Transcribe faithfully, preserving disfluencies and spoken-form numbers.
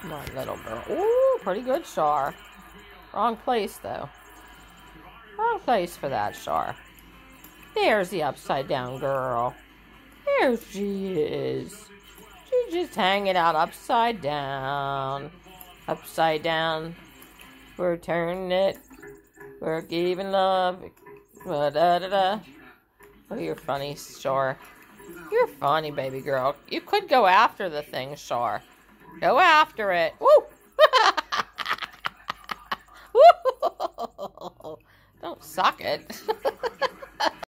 Come on, little girl. Ooh, pretty good, Char. Wrong place, though. Wrong place for that, Char. There's the upside down girl. There she is. She's just hanging out upside down. Upside down. We're turning it. We're giving love. Da da da. Oh, you're funny, Char. You're funny, baby girl. You could go after the thing, Char. Go after it. Woo! Woo! Don't suck it.